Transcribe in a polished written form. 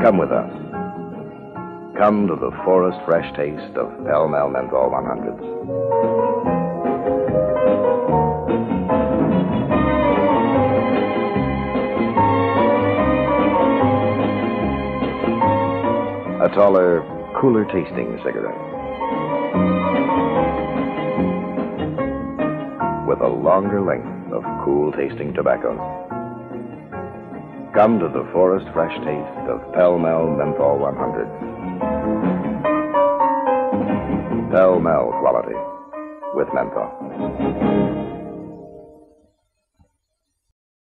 Come with us. Come to the forest fresh taste of Pell Mell Menthol 100s. A taller, cooler tasting cigarette. With a longer length of cool tasting tobacco. Come to the forest fresh taste of Pell Mell Menthol 100. Pell Mell quality with menthol.